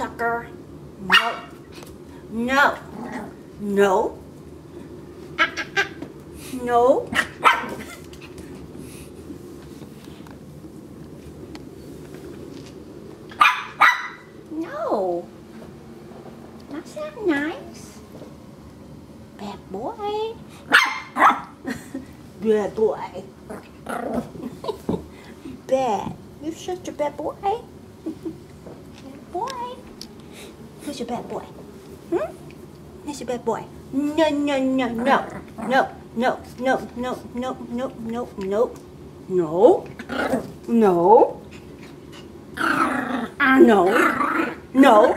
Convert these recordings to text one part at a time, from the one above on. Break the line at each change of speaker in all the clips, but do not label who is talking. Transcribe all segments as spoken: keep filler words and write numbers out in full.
Tucker. No. No. No. No. No. That's not nice. Bad boy. Bad boy. Bad. You're such a bad boy. Bad boy. Who's your bad boy? Hmm? Who's your bad boy? No, no, no, no. No, no, no, no, no, no, no, no. No. No. Ah, no. No.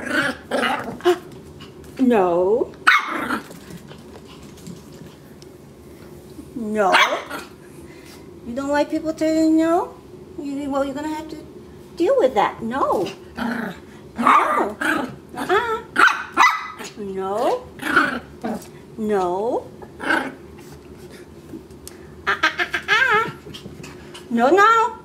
No. No. You don't like people telling you no? You, well, you're going to have to deal with that. No. No. Uh-uh. No. No. Uh-uh. No, no.